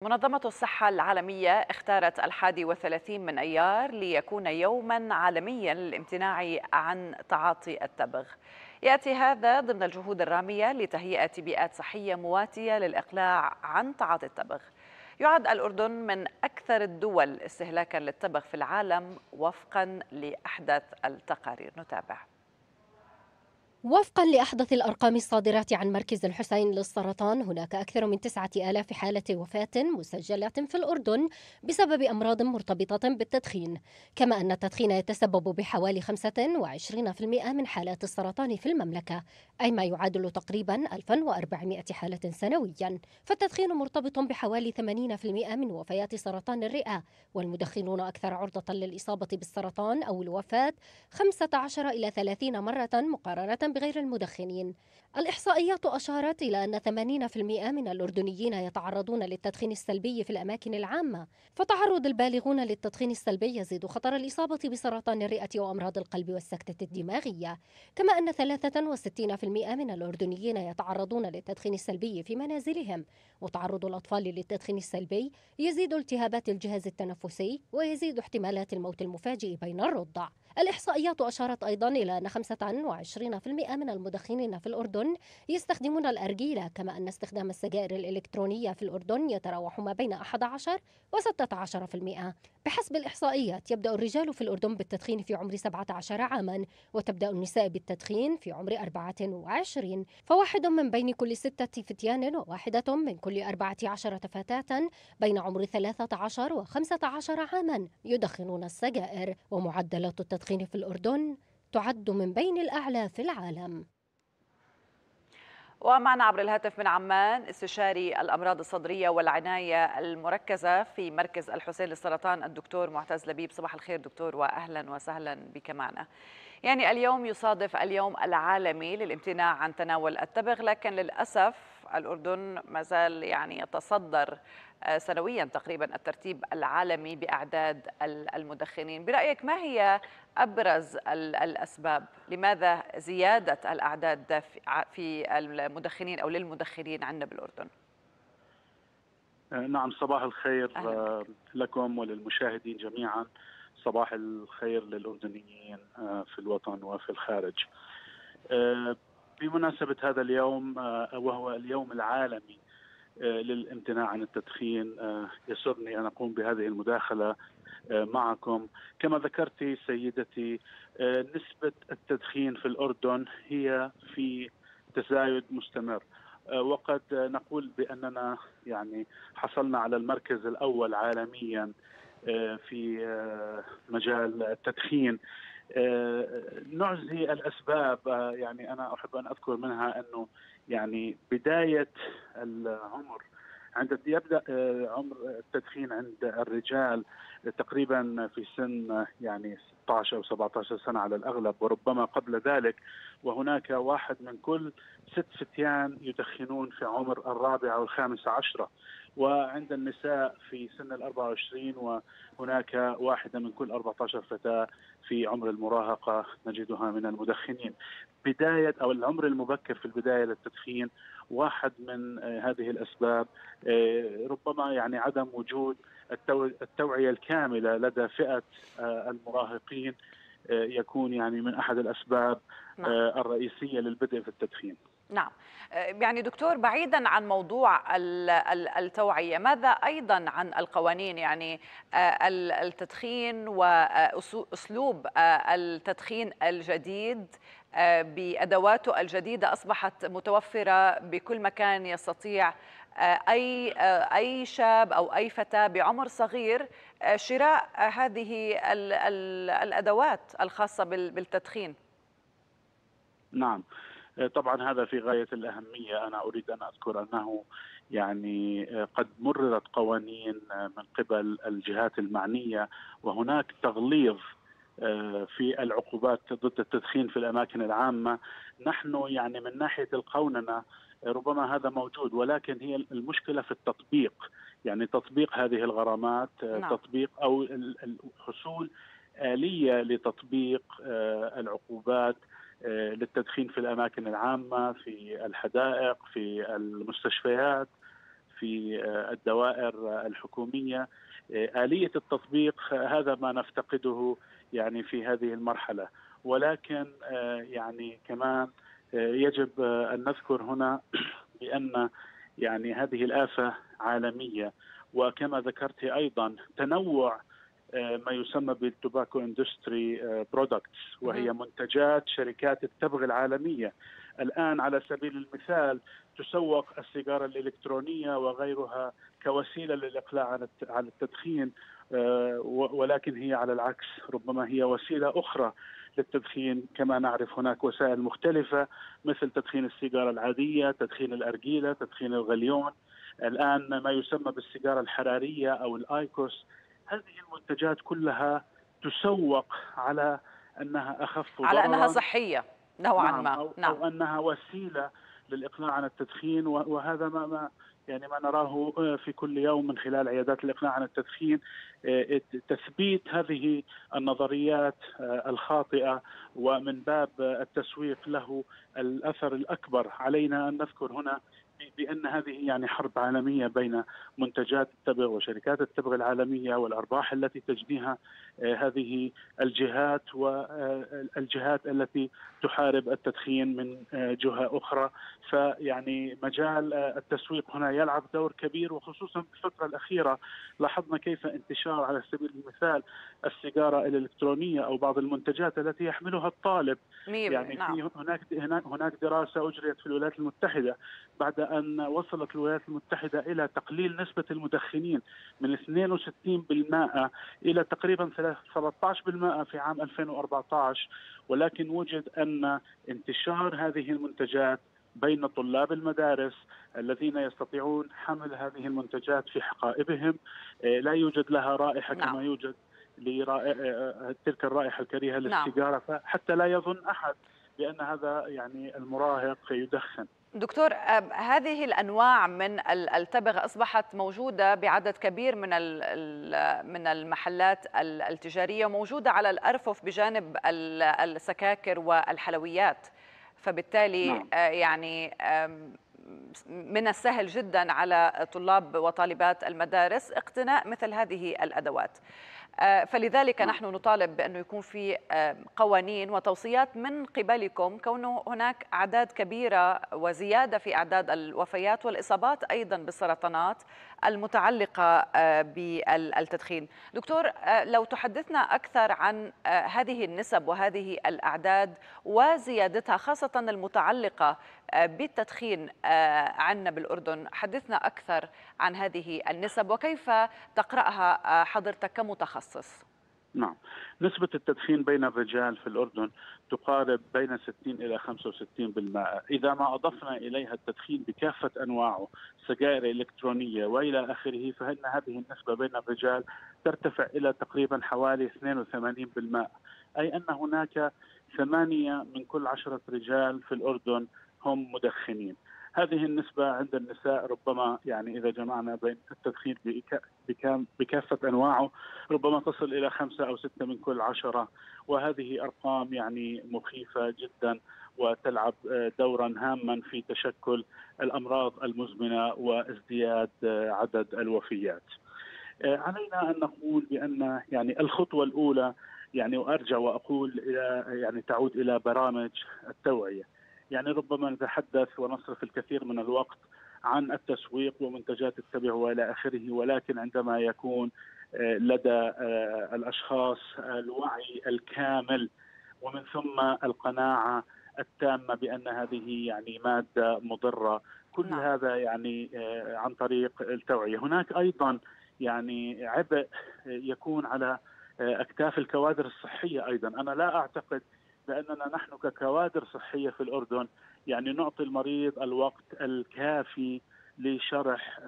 منظمة الصحة العالمية اختارت 31 من أيار ليكون يوما عالميا للامتناع عن تعاطي التبغ. يأتي هذا ضمن الجهود الرامية لتهيئة بيئات صحية مواتية للإقلاع عن تعاطي التبغ. يعد الأردن من أكثر الدول استهلاكا للتبغ في العالم وفقا لأحدث التقارير. نتابع. وفقا لأحدث الأرقام الصادرة عن مركز الحسين للسرطان، هناك أكثر من 9000 حالة وفاة مسجلة في الأردن بسبب أمراض مرتبطة بالتدخين، كما أن التدخين يتسبب بحوالي 25% من حالات السرطان في المملكة، أي ما يعادل تقريبا 1400 حالة سنويا. فالتدخين مرتبط بحوالي 80% من وفيات سرطان الرئة، والمدخنون أكثر عرضة للإصابة بالسرطان أو الوفاة 15 إلى 30 مرة مقارنة بغير المدخنين. الإحصائيات أشارت إلى أن 80% من الأردنيين يتعرضون للتدخين السلبي في الأماكن العامة، فتعرض البالغون للتدخين السلبي يزيد خطر الإصابة بسرطان الرئة وأمراض القلب والسكتة الدماغية، كما أن 63% من الأردنيين يتعرضون للتدخين السلبي في منازلهم. وتعرض الأطفال للتدخين السلبي يزيد التهابات الجهاز التنفسي ويزيد احتمالات الموت المفاجئ بين الرضع. الإحصائيات أشارت أيضا إلى أن 25% من المدخنين في الأردن يستخدمون الأرجيلة، كما أن استخدام السجائر الإلكترونية في الأردن يتراوح ما بين 11 و 16%. بحسب الإحصائيات، يبدأ الرجال في الأردن بالتدخين في عمر 17 عاما، وتبدأ النساء بالتدخين في عمر 24، فواحد من بين كل 6 فتيان وواحدة من كل 14 فتاة بين عمر 13 و 15 عاما يدخنون السجائر. ومعدلات التدخين في الأردن تعد من بين الأعلى في العالم. ومعنا عبر الهاتف من عمان استشاري الأمراض الصدرية والعناية المركزة في مركز الحسين للسرطان الدكتور معتز لبيب. صباح الخير دكتور، وأهلا وسهلا بك معنا. يعني اليوم يصادف اليوم العالمي للامتناع عن تناول التبغ، لكن للأسف الأردن ما زال يعني يتصدر سنويا تقريبا الترتيب العالمي بأعداد المدخنين. برأيك ما هي أبرز الأسباب؟ لماذا زيادة الأعداد في المدخنين أو للمدخنين عندنا بالأردن؟ نعم، صباح الخير أهلا بك. لكم وللمشاهدين جميعا. صباح الخير للأردنيين في الوطن وفي الخارج. بمناسبة هذا اليوم وهو اليوم العالمي للامتناع عن التدخين، يسرني أن أقوم بهذه المداخلة معكم. كما ذكرت سيدتي، نسبة التدخين في الأردن هي في تزايد مستمر، وقد نقول بأننا يعني حصلنا على المركز الأول عالميا في مجال التدخين. نعزي الأسباب، يعني أنا أحب أن أذكر منها أنه يعني بداية العمر يبدأ عمر التدخين عند الرجال تقريبا في سن يعني 16 أو 17 سنة على الأغلب، وربما قبل ذلك. وهناك واحد من كل 6 فتيان يدخنون في عمر 14 أو 15، وعند النساء في سن 24، وهناك واحدة من كل 14 فتاة في عمر المراهقة نجدها من المدخنين. بداية أو العمر المبكر في البداية للتدخين واحد من هذه الأسباب. ربما يعني عدم وجود التوعية الكاملة لدى فئة المراهقين يكون يعني من أحد الأسباب نعم. الرئيسية للبدء في التدخين. نعم. يعني دكتور، بعيدا عن موضوع التوعية، ماذا أيضا عن القوانين؟ يعني التدخين وأسلوب التدخين الجديد بأدواته الجديدة أصبحت متوفرة بكل مكان. يستطيع أي شاب أو أي فتاة بعمر صغير شراء هذه الأدوات الخاصة بالتدخين. نعم، طبعا هذا في غاية الأهمية. أنا أريد أن أذكر أنه يعني قد مررت قوانين من قبل الجهات المعنية، وهناك تغليظ في العقوبات ضد التدخين في الأماكن العامة. نحن يعني من ناحية القوننة ربما هذا موجود، ولكن هي المشكلة في التطبيق، يعني تطبيق هذه الغرامات، نعم. تطبيق أو الحصول آلية لتطبيق العقوبات للتدخين في الأماكن العامة، في الحدائق، في المستشفيات، في الدوائر الحكومية. آلية التطبيق هذا ما نفتقده يعني في هذه المرحلة، ولكن يعني كمان يجب أن نذكر هنا بأن يعني هذه الآفة عالمية، وكما ذكرت أيضا تنوع ما يسمى بالتوباكو اندستري برودكتس، وهي منتجات شركات التبغ العالمية. الآن على سبيل المثال تسوق السيجارة الإلكترونية وغيرها كوسيلة للإقلاع عن التدخين، ولكن هي على العكس ربما هي وسيلة أخرى للتدخين. كما نعرف هناك وسائل مختلفة مثل تدخين السيجارة العادية، تدخين الأرجيلة، تدخين الغليون، الآن ما يسمى بالسيجارة الحرارية أو الآيكوس. هذه المنتجات كلها تسوق على أنها أخف ضررا، على أنها صحية نوعا نعم، ما. أو أنها وسيلة للإقلاع عن التدخين، وهذا ما يعني ما نراه في كل يوم من خلال عيادات الإقلاع عن التدخين، تثبيت هذه النظريات الخاطئة، ومن باب التسويق له الأثر الأكبر. علينا أن نذكر هنا بأن هذه يعني حرب عالمية بين منتجات التبغ وشركات التبغ العالمية، والأرباح التي تجنيها هذه الجهات، والجهات التي تحارب التدخين من جهة أخرى. فيعني مجال التسويق هنا يلعب دور كبير، وخصوصا في الفترة الأخيرة لاحظنا كيف انتشار على سبيل المثال السيجارة الإلكترونية أو بعض المنتجات التي يحملها الطالب. يعني نعم. هناك دراسة أجريت في الولايات المتحدة بعد أن وصلت الولايات المتحدة إلى تقليل نسبة المدخنين من 62% إلى تقريبا 13% في عام 2014، ولكن وجد أن انتشار هذه المنتجات بين طلاب المدارس الذين يستطيعون حمل هذه المنتجات في حقائبهم لا يوجد لها رائحة كما يوجد تلك الرائحة الكريهة للسيجارة، فحتى لا يظن أحد بأن هذا يعني المراهق يدخن. دكتور، هذه الأنواع من التبغ أصبحت موجودة بعدد كبير من المحلات التجارية، وموجودة على الأرفف بجانب السكاكر والحلويات، فبالتالي يعني من السهل جدا على طلاب وطالبات المدارس اقتناء مثل هذه الأدوات. فلذلك نحن نطالب بأنه يكون في قوانين وتوصيات من قبلكم، كونه هناك أعداد كبيرة وزيادة في أعداد الوفيات والإصابات أيضا بالسرطانات المتعلقة بالتدخين. دكتور، لو تحدثنا أكثر عن هذه النسب وهذه الأعداد وزيادتها، خاصة المتعلقة بالتدخين عندنا بالأردن، حدثنا أكثر عن هذه النسب وكيف تقرأها حضرتك كمتخصص. نعم، نسبة التدخين بين الرجال في الأردن تقارب بين 60 إلى 65%. إذا ما أضفنا إليها التدخين بكافة أنواعه، سجائر إلكترونية وإلى آخره، فإن هذه النسبة بين الرجال ترتفع إلى تقريبا حوالي 82%، أي أن هناك 8 من كل 10 رجال في الأردن هم مدخنين. هذه النسبة عند النساء ربما يعني إذا جمعنا بين التدخين بكافة أنواعه ربما تصل إلى 5 أو 6 من كل 10، وهذه أرقام يعني مخيفة جدا وتلعب دورا هاما في تشكل الأمراض المزمنة وازدياد عدد الوفيات. علينا أن نقول بأن يعني الخطوة الأولى يعني وأرجع وأقول يعني تعود إلى برامج التوعية. يعني ربما نتحدث ونصرف الكثير من الوقت عن التسويق ومنتجات التبغ وإلى آخره، ولكن عندما يكون لدى الأشخاص الوعي الكامل ومن ثم القناعة التامة بأن هذه يعني مادة مضرة، كل هذا يعني عن طريق التوعية. هناك أيضا يعني عبء يكون على أكتاف الكوادر الصحية أيضا. أنا لا أعتقد بأننا نحن ككوادر صحية في الأردن يعني نعطي المريض الوقت الكافي لشرح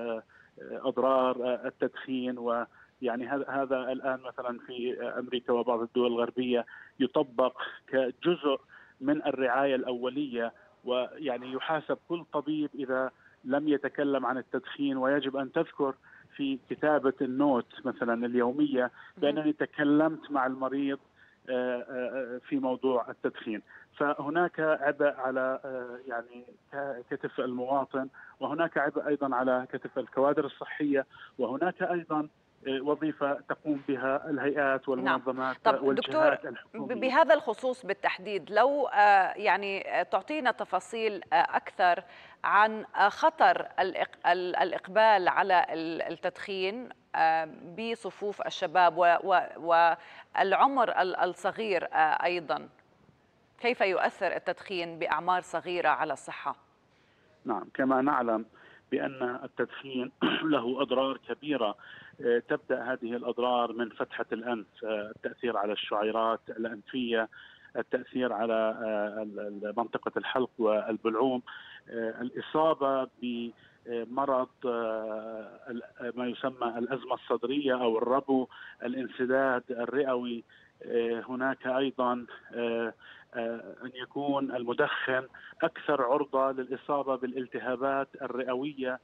أضرار التدخين. ويعني هذا الآن مثلا في أمريكا وبعض الدول الغربية يطبق كجزء من الرعاية الأولية، ويعني يحاسب كل طبيب إذا لم يتكلم عن التدخين، ويجب أن تذكر في كتابة النوت مثلا اليومية بأنني تكلمت مع المريض في موضوع التدخين. فهناك عبء على يعني كتف المواطن، وهناك عبء أيضا على كتف الكوادر الصحية، وهناك أيضا وظيفة تقوم بها الهيئات والمنظمات والجهات الحكومية. بهذا الخصوص بالتحديد، لو يعني تعطينا تفاصيل أكثر عن خطر الإقبال على التدخين بصفوف الشباب والعمر الصغير أيضا، كيف يؤثر التدخين بأعمار صغيرة على الصحة؟ نعم، كما نعلم بأن التدخين له أضرار كبيرة. تبدأ هذه الأضرار من فتحة الأنف، التأثير على الشعيرات الأنفية، التأثير على منطقة الحلق والبلعوم، الإصابة بمرض ما يسمى الأزمة الصدرية أو الربو، الانسداد الرئوي. هناك أيضا أن يكون المدخن أكثر عرضة للإصابة بالالتهابات الرئوية،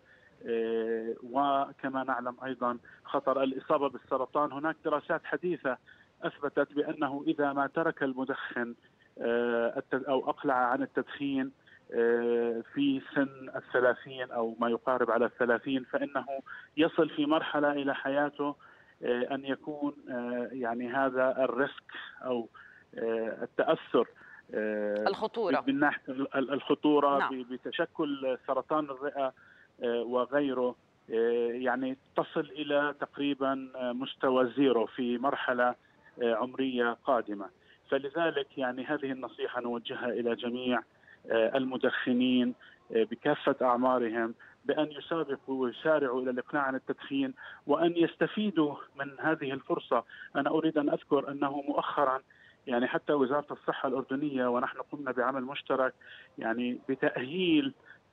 وكما نعلم أيضا خطر الإصابة بالسرطان. هناك دراسات حديثة أثبتت بأنه إذا ما ترك المدخن أو أقلع عن التدخين في سن 30 أو ما يقارب على 30، فإنه يصل في مرحلة إلى حياته أن يكون يعني هذا الريسك أو التأثر الخطورة من ناحية الخطورة نعم. بتشكل سرطان الرئة وغيره، يعني تصل إلى تقريبا مستوى زيرو في مرحلة عمرية قادمة. فلذلك يعني هذه النصيحة نوجهها إلى جميع المدخنين بكافة أعمارهم بأن يسابقوا ويسارعوا إلى الإقلاع عن التدخين، وأن يستفيدوا من هذه الفرصة. أنا أريد أن أذكر أنه مؤخرا يعني حتى وزارة الصحة الأردنية ونحن قمنا بعمل مشترك يعني بتأهيل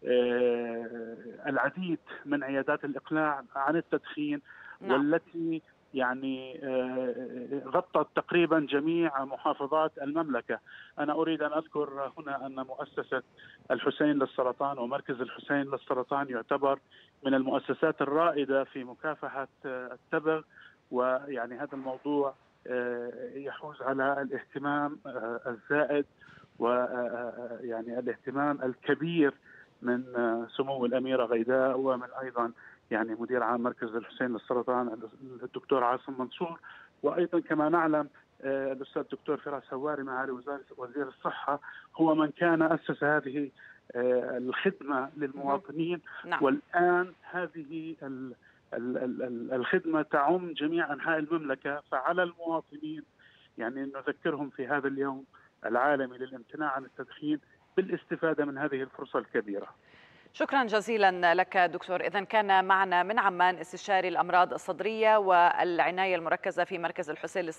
العديد من عيادات الإقلاع عن التدخين، نعم. والتي يعني غطت تقريبا جميع محافظات المملكة. أنا أريد أن أذكر هنا أن مؤسسة الحسين للسرطان ومركز الحسين للسرطان يعتبر من المؤسسات الرائدة في مكافحة التبغ، ويعني هذا الموضوع يحوز على الاهتمام الزائد ويعني الاهتمام الكبير من سمو الأميرة غيداء، ومن أيضا يعني مدير عام مركز الحسين للسرطان الدكتور عاصم منصور، وأيضا كما نعلم الأستاذ الدكتور فراس هواري معالي وزير الصحة هو من كان أسس هذه الخدمة للمواطنين. نعم. والآن هذه الخدمة تعم جميع أنحاء المملكة، فعلى المواطنين يعني أن نذكرهم في هذا اليوم العالمي للامتناع عن التدخين بالاستفادة من هذه الفرصة الكبيرة. شكرا جزيلا لك دكتور. إذن كان معنا من عمان استشاري الأمراض الصدرية والعناية المركزة في مركز الحسين